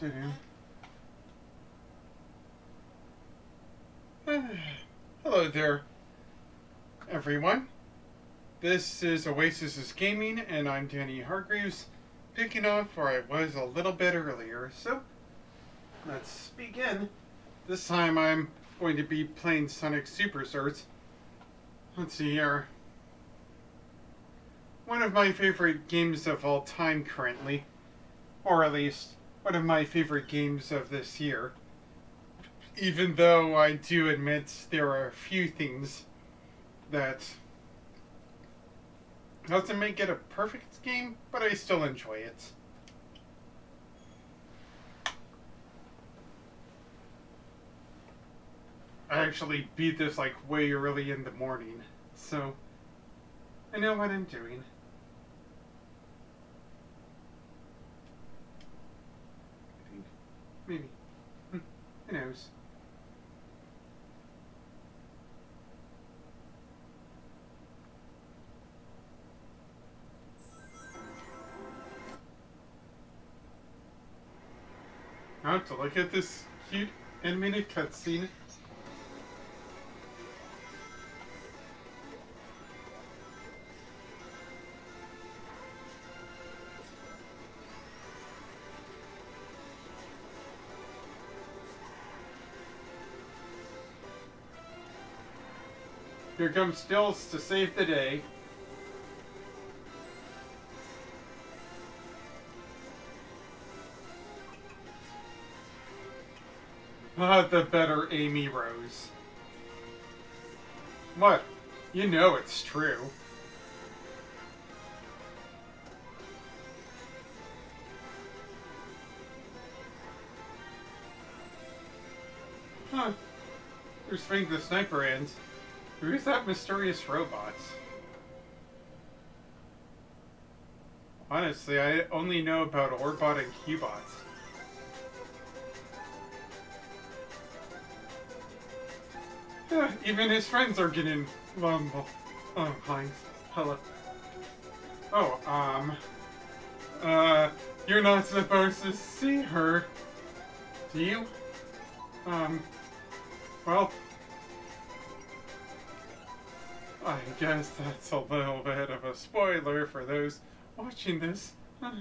afternoon. Hello there, everyone. This is Oasis Gaming, and I'm Danny Hargreaves, picking up where I was a little bit earlier. So, let's begin. This time I'm going to be playing Sonic Superstars. Let's see here. One of my favorite games of all time currently, or at least one of my favorite games of this year. Even though I do admit there are a few things that doesn't make it a perfect game, but I still enjoy it. I actually beat this like way early in the morning, so I know what I'm doing. I think, maybe. Who knows? Now to look at this cute animated cutscene. Here comes Stills to save the day. Ah, the better Amy Rose. What? You know it's true. Huh. There's Fink the Sniper and who's that mysterious robot? Honestly, I only know about Orbot and Cubot. Yeah, even his friends are getting behind. Hello. Oh, you're not supposed to see her, do you? Well, I guess that's a little bit of a spoiler for those watching this.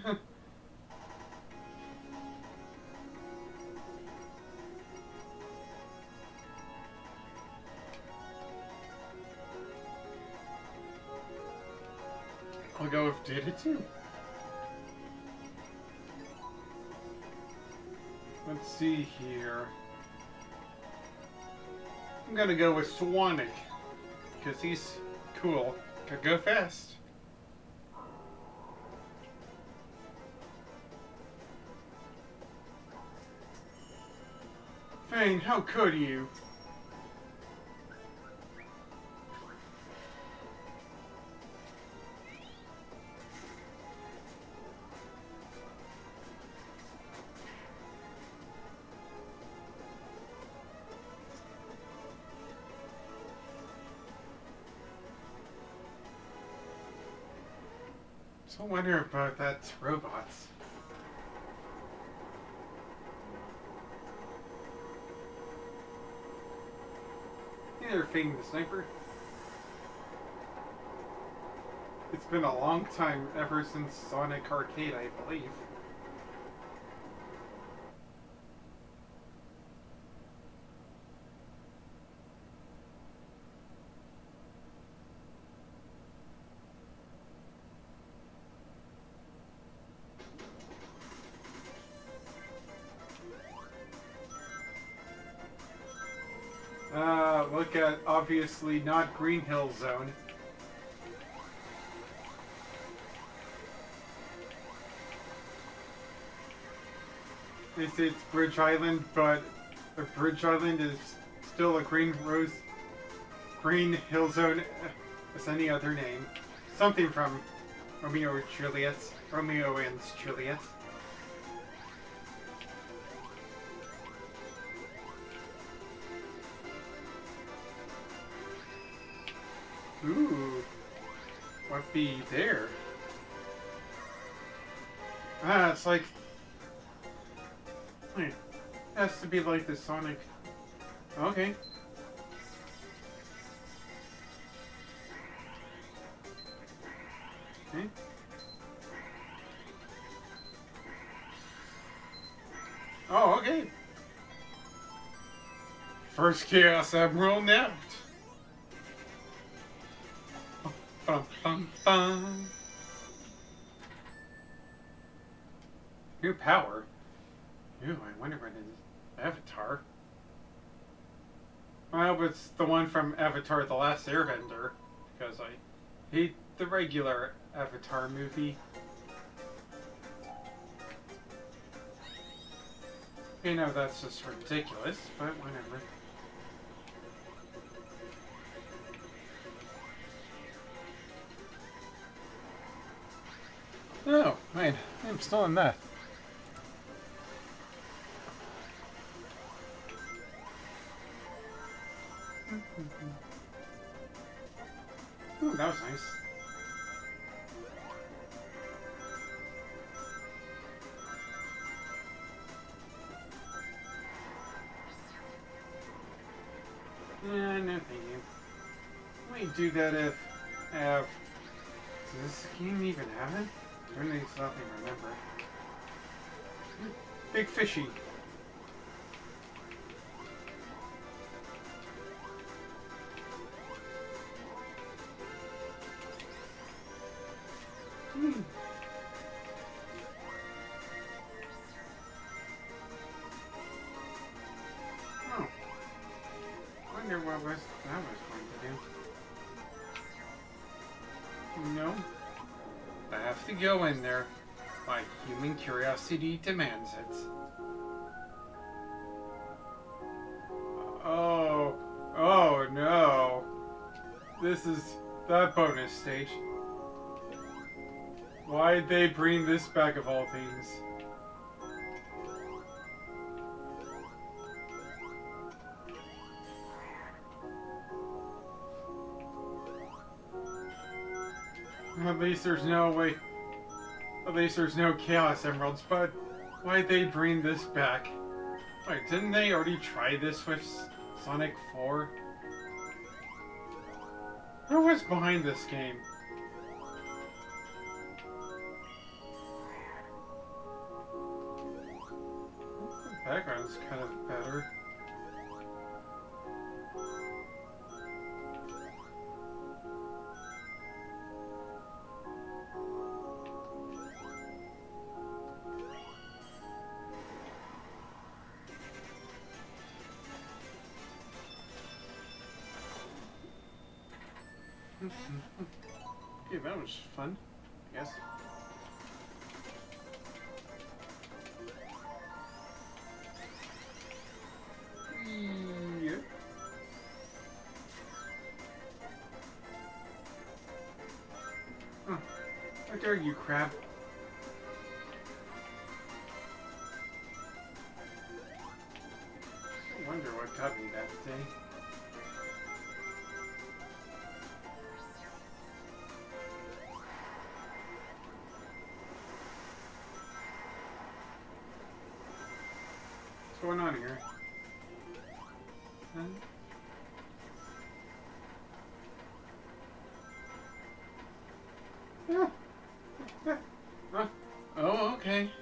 I'll go with Data 2. Let's see here. I'm gonna go with Sonic, because he's cool. Could go fast. Fane, how could you? So I wonder about that robots. Hey there, Fang the Sniper. It's been a long time, ever since Sonic Arcade, I believe. Look at, obviously not Green Hill Zone. It's Bridge Island, but Bridge Island is still a Green Hill Zone as any other name. Something from Romeo and Juliet. Romeo and Juliet. Ooh, what be there? Ah, it's like It has to be like the Sonic. Okay. Okay. Oh, okay. First Chaos Emerald nabbed. Bum, bum, bum. New power. Ooh, I wonder what it is. Avatar. I hope it's the one from Avatar: The Last Airbender, because I hate the regular Avatar movie. You know, that's just ridiculous, but whatever. Oh, wait, I'm still in that. Ooh, that was nice. No thank you. Let me do that if have. Does this game even have it? Certainly it's nothing, remember. Big fishy. Oh. Wonder what was that was going to do. No. I have to go in there. My human curiosity demands it. Oh. Oh no. This is that bonus stage. Why'd they bring this back of all things? At least there's no way. At least there's no Chaos Emeralds, but why'd they bring this back? Wait, didn't they already try this with Sonic 4? Who was behind this game? The background's kind of better. Okay, that was fun, I guess. Yeah. Oh, how dare you, crab? I wonder what got me that day. What's going on here? Huh? Oh, okay.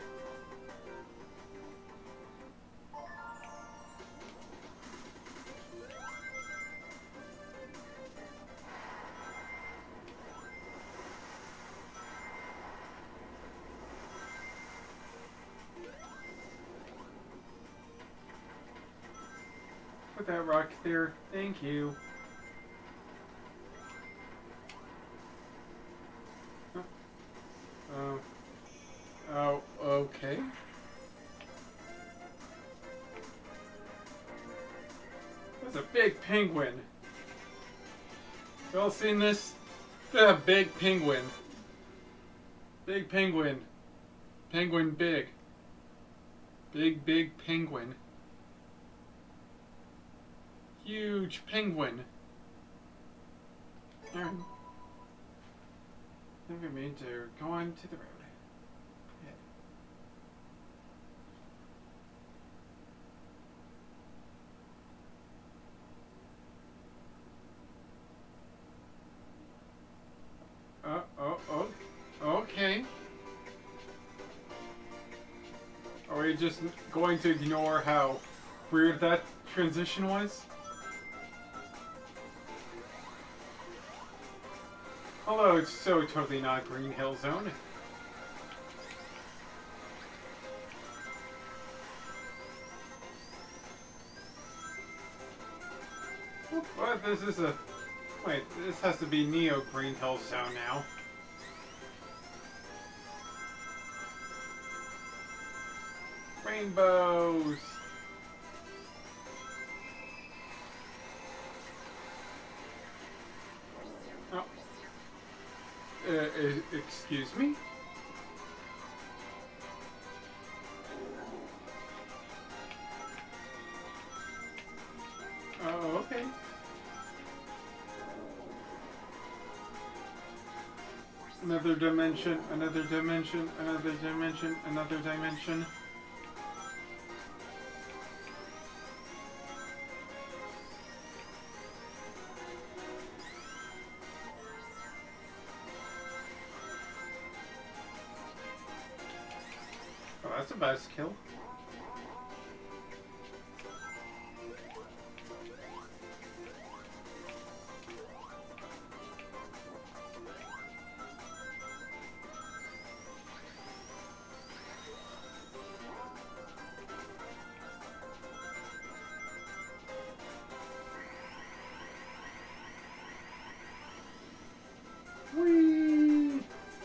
Put that rock there. Thank you. Oh. Oh, okay. That's a big penguin. Y'all seen this? The big penguin. Big penguin. Penguin big. Big penguin. Huge penguin. Alright. Never mean to go on to the road. just going to ignore how weird that transition was? Although it's so totally not Green Hill Zone. But this is a... Wait, this has to be Neo Green Hill Zone now. Rainbows! Oh. Excuse me? Oh, okay. Another dimension, another dimension, another dimension, another dimension. Oh, that's a buzzkill. Whee!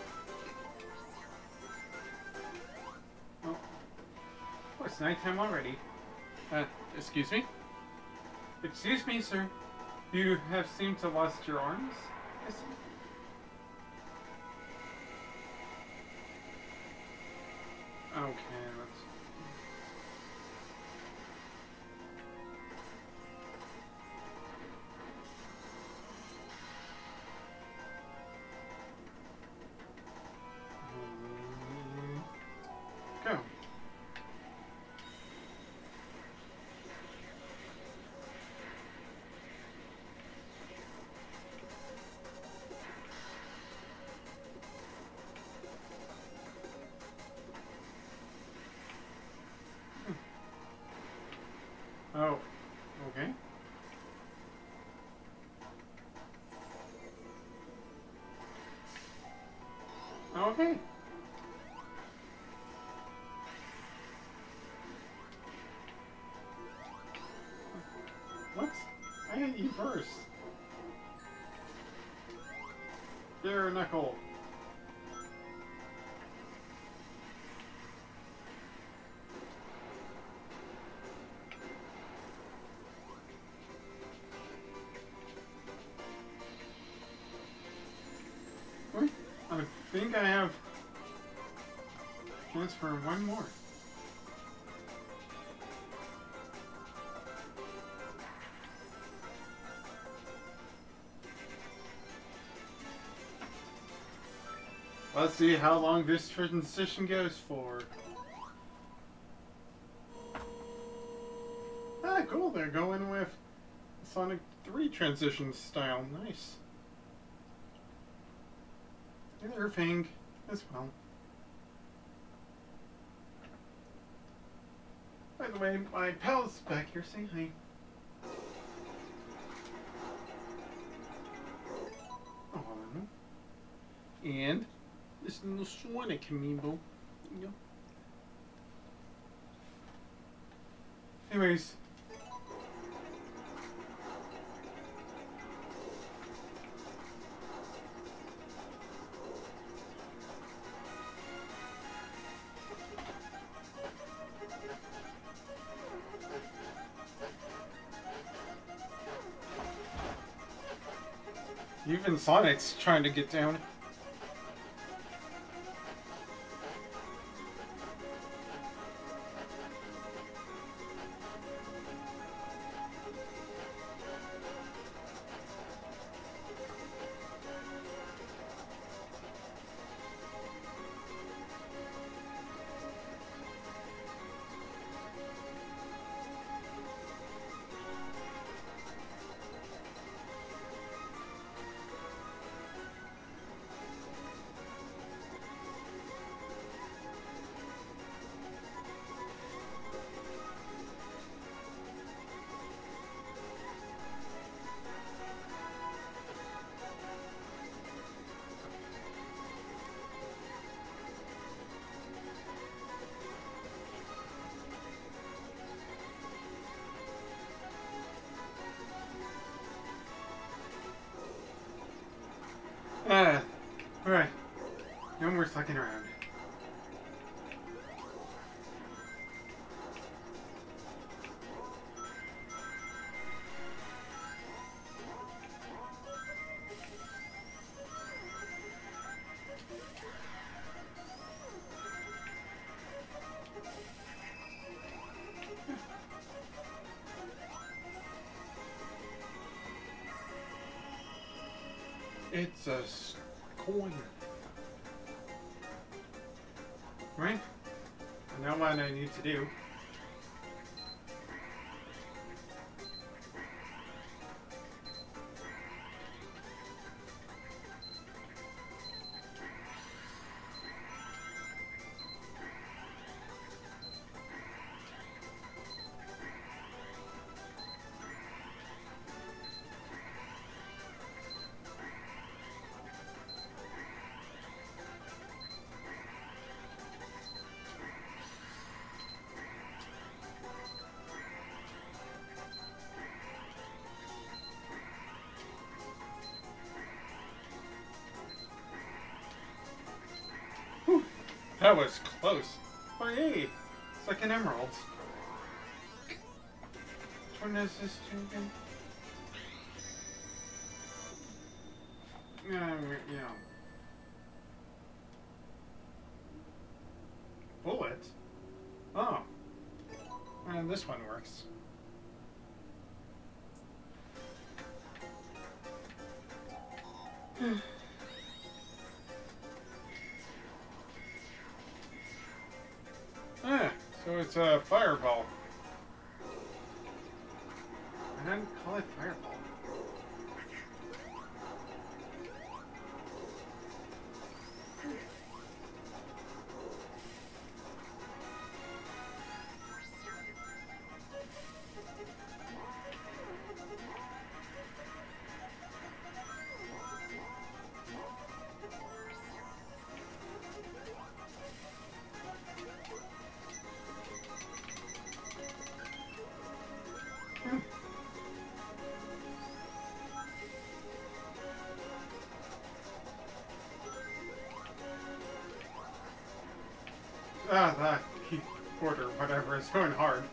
Oh, it's nighttime already. Excuse me? Excuse me, sir. You have seemed to lost your arms? Yes, sir. Okay, let's... Go. Oh, okay. Okay. What? I hit you first. There, Knuckle. What? I think I have chance for one more. Let's see how long this transition goes for. Ah, cool. They're going with Sonic 3 transition style. Nice. And Irving as well. By the way, my pal's back here. Say hi. Oh. And this little Sonic amiibo. Yeah. Anyways. Even Sonic's trying to get down. second round. It's a coin. Right? I know what I need to do. Whew, that was close. Oh yay! Second emerald. Which one is this to again? Yeah. Bullet? Oh. And this one works. Ah, so it's a fireball. I didn't call it fireball. Ah, that keyboard or whatever is going hard.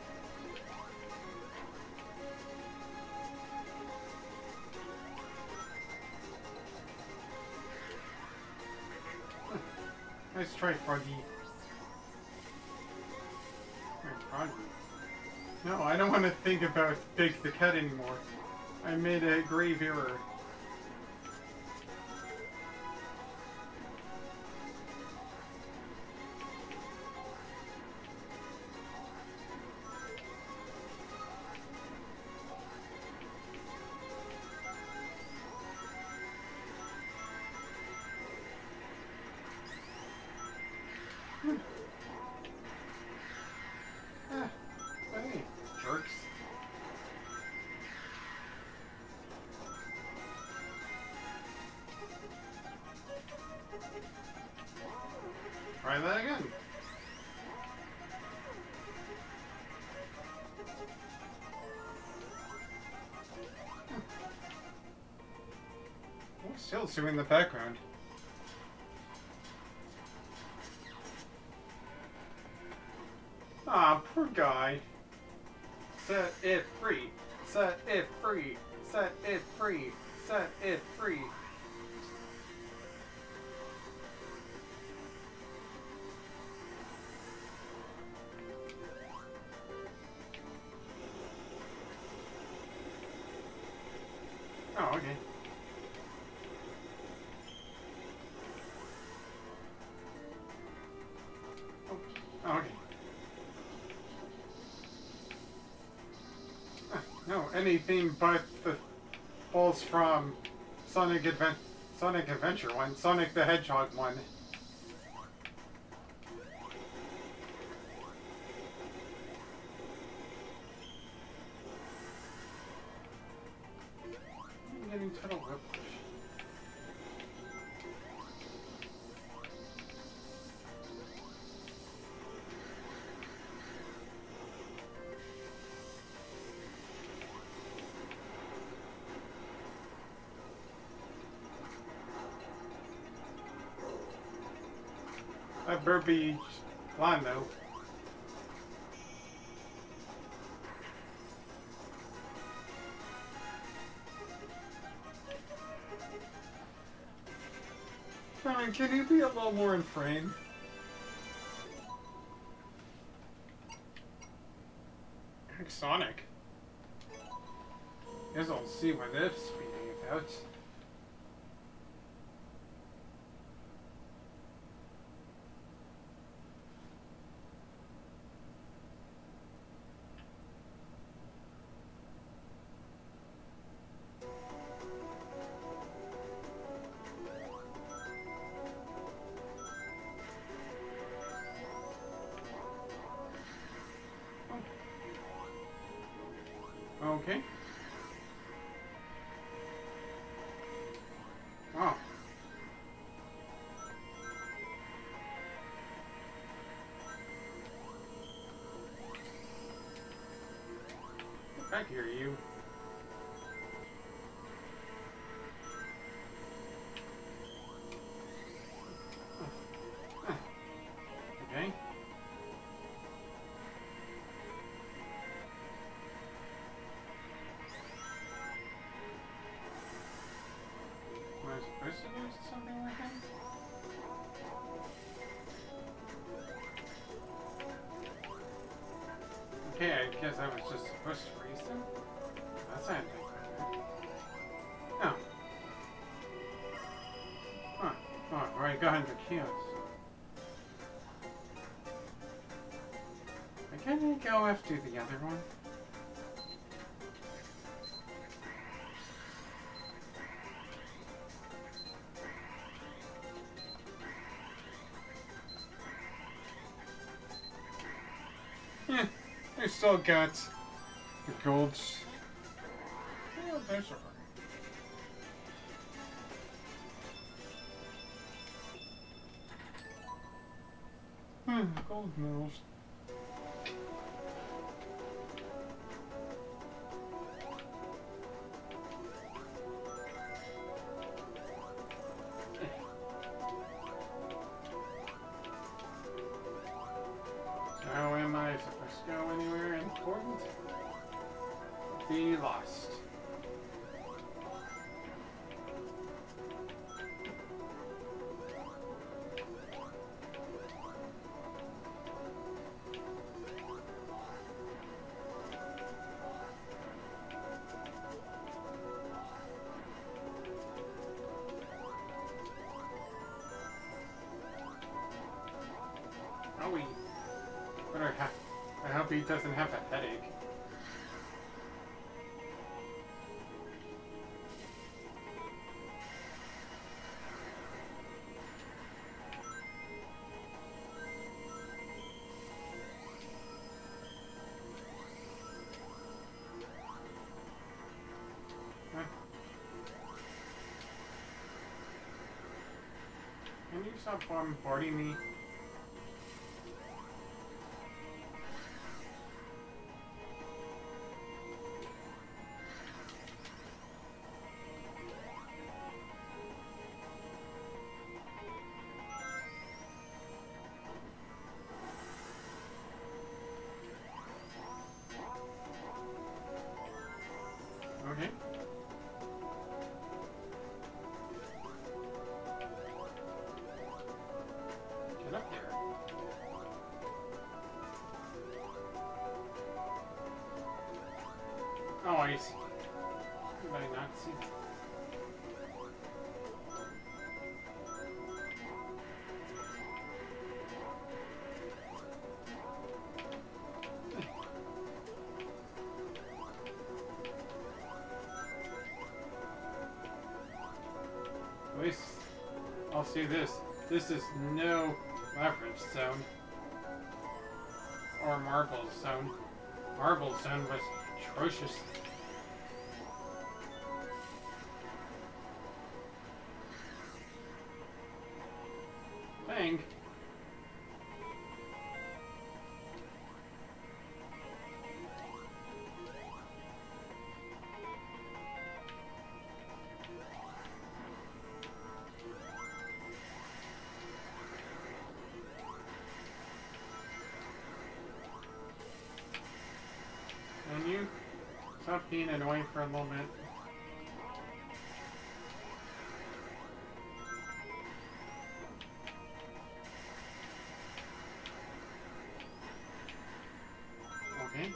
Nice try, Froggy. Froggy. No, I don't want to think about Big the Cat anymore. I made a grave error. Hey, jerks. Try that again. What's still doing in the background? Ah, poor guy. Set it free. Set it free. Set it free. Set it free. Oh, okay. Oh, okay. No, anything but the balls from Sonic Adventure one, Sonic the Hedgehog one. I'm getting total whiplash. burpee line though. I mean, can you be a little more in frame? Heck, Sonic. Guess I'll see what this speeding about. Okay. Oh. I hear you. Okay. Am I supposed to do something like that? Okay, I guess I was just supposed to raise them? That's not like that. No. Huh. Oh, I've already got 100 kilos. Can I go after the other one? Yeah, I still got the gold. Oh, there's a gold medals. So am I supposed to go anywhere important? Be lost. Oh, I hope he doesn't have a headache. Can you stop bombarding me? Okay. Get up there. Oh, I see. Did I not see that? At least I'll see this. This is no leverage zone. Or marble zone. Marble zone was atrocious. Thing. being annoying for a little bit. Okay.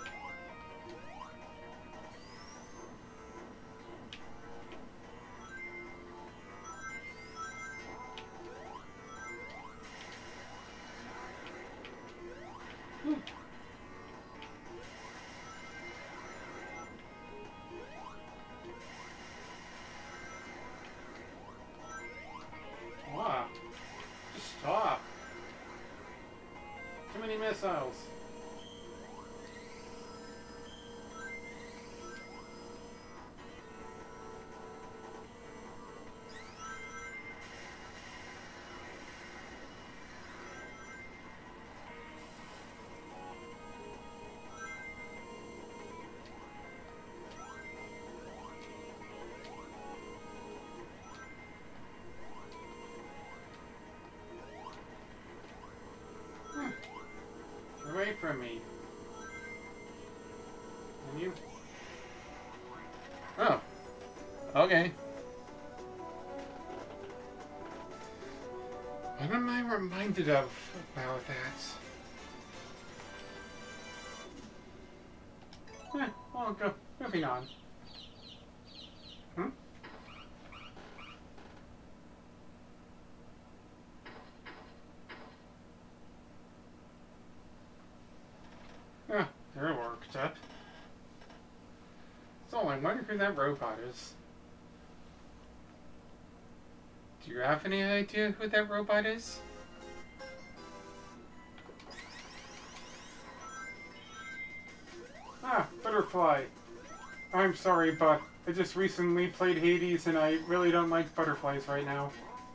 Wow. Just stop. Too many missiles. Get away from me. And you? Oh. Okay. What am I reminded of about that? I'll go. Moving on. Hmm? Ah, they're worked up. So I wonder who that robot is. Do you have any idea who that robot is? Ah, Butterfly. I'm sorry, but I just recently played Hades and I really don't like butterflies right now.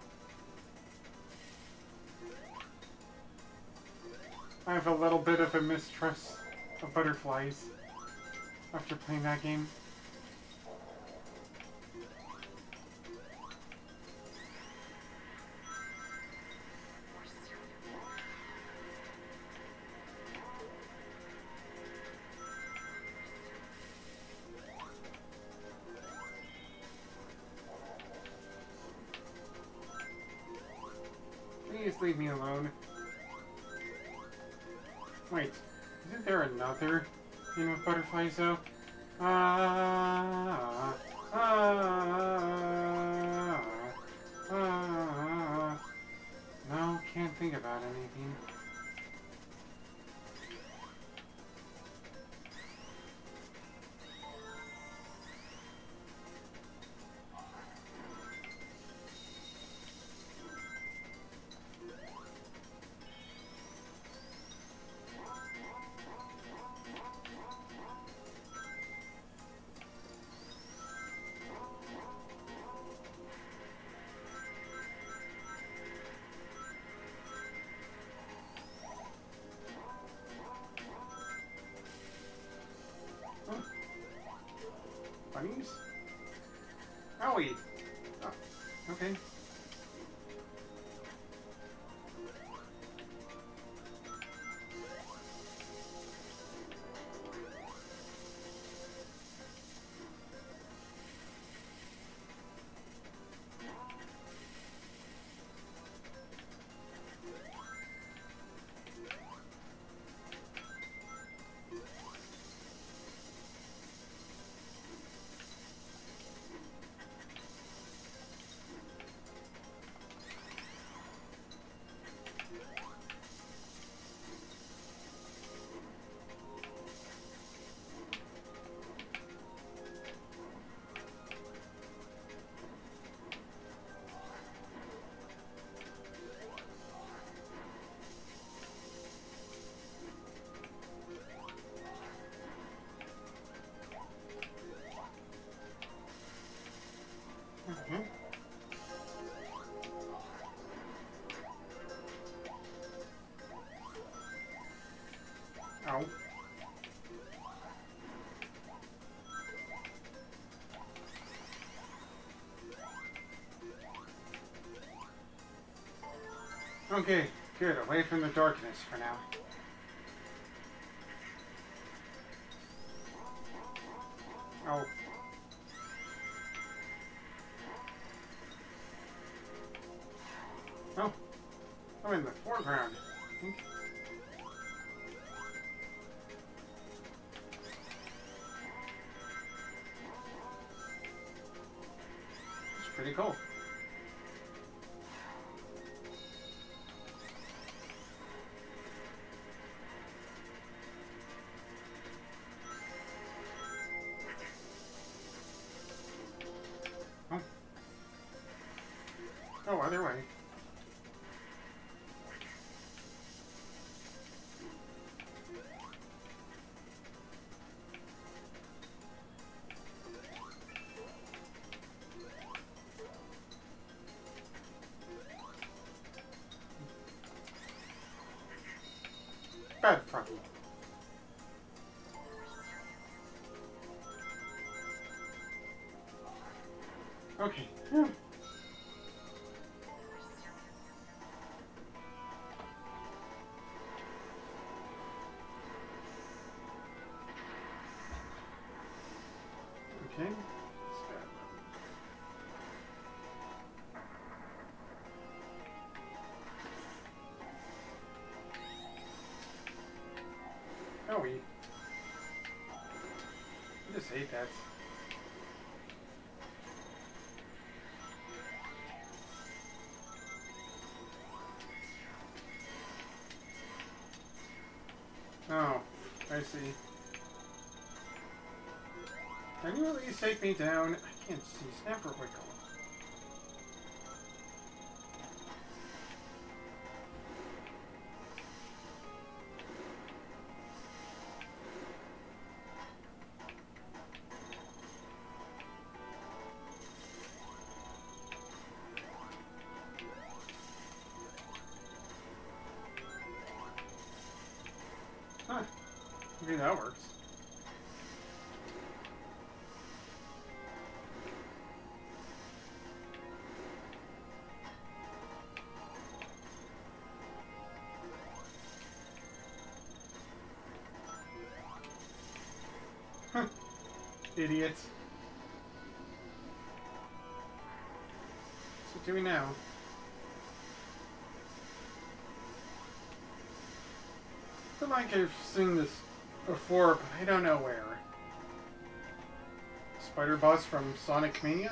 I have a little bit of a mistrust of butterflies after playing that game. Please leave me alone. Wait, isn't there another game with butterflies though? No, can't think about anything. Bunnies? Owie! Oh, okay. Mm-hmm. Ow. Okay, good. Away from the darkness for now. Oh. Oh. I'm in the foreground. It's pretty cool. Oh. Oh, other way. Bad Froggy. Okay. Okay. Oh, I just hate that. Oh, I see. Can you at least take me down? I can't see Snapper Wiggle. Huh. Maybe that works. Huh. Idiots. What's it doing now? I feel like I've seen this before, but I don't know where. Spider Boss from Sonic Mania?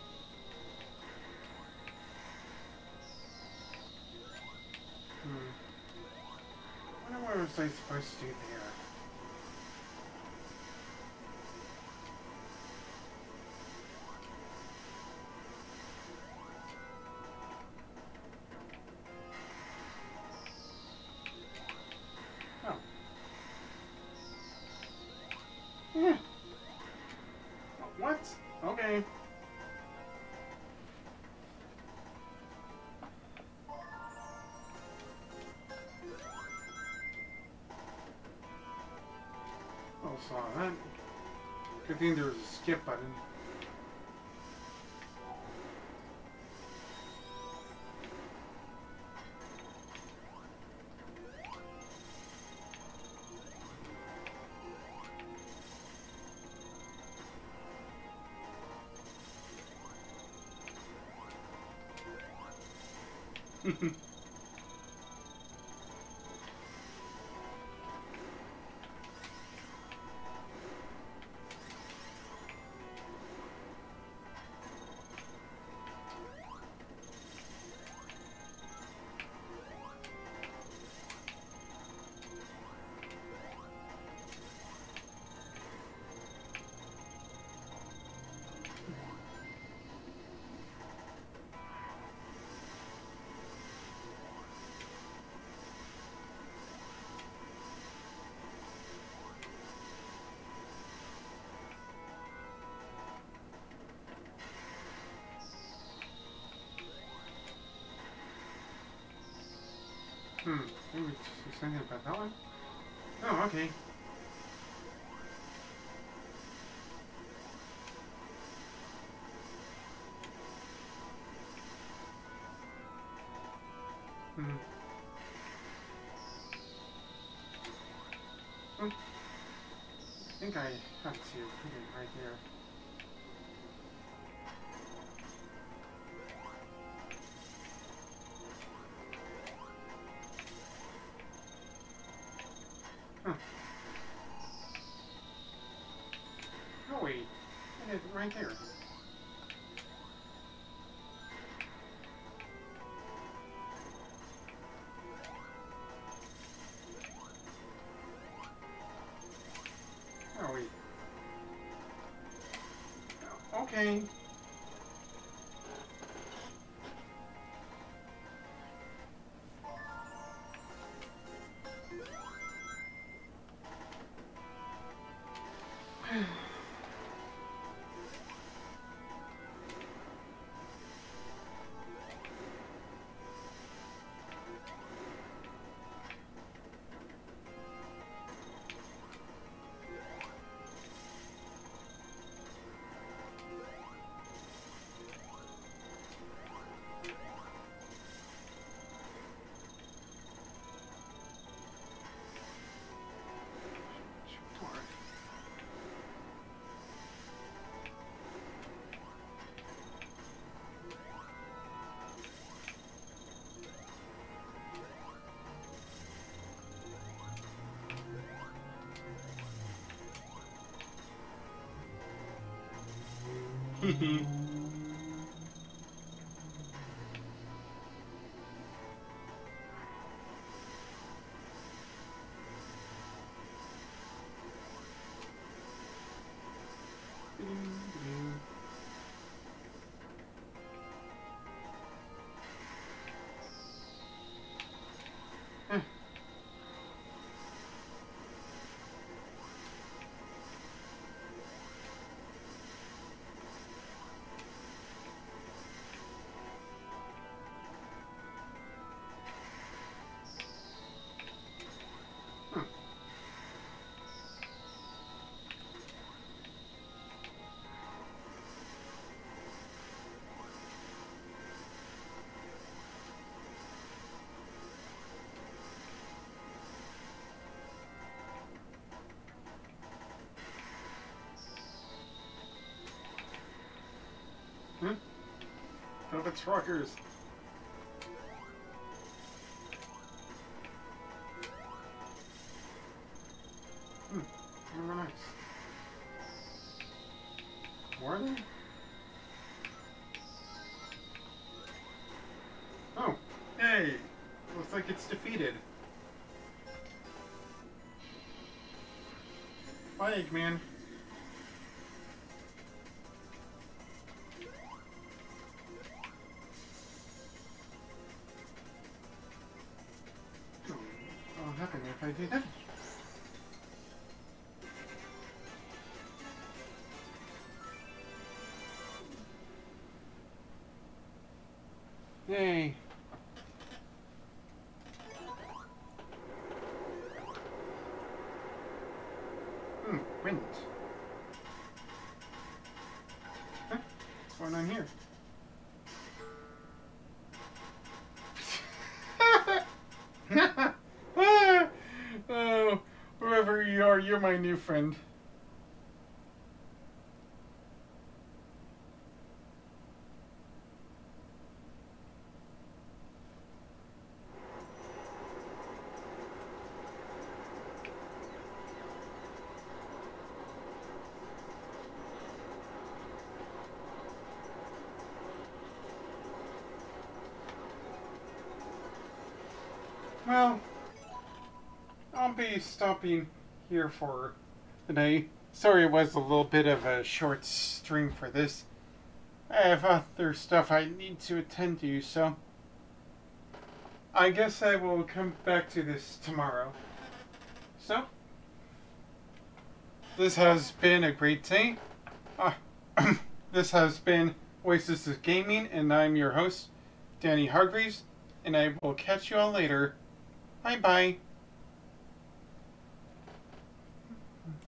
I wonder what was I supposed to do there? Oh. Yeah. What? Okay. Oh, saw that. Good thing there was a skip button. Maybe she's thinking about that one? Oh, okay. Hmm. think I have to put it right here. Huh. Oh wait, I did it right there. Oh wait. Okay. Hmm? Velvet Truckers. Very nice. More of them? Oh, hey! Looks like it's defeated. Bye, Eggman. What'll happen if I do that? Yay. Wind. Huh? What's going on here? Oh, whoever you are, you're my new friend. Well, I'll be stopping here for today. Sorry it was a little bit of a short stream for this. I have other stuff I need to attend to, so I guess I will come back to this tomorrow. So, this has been a great day. This has been Oasis of Gaming, and I'm your host, Danny Hargreaves, and I will catch you all later. Bye-bye.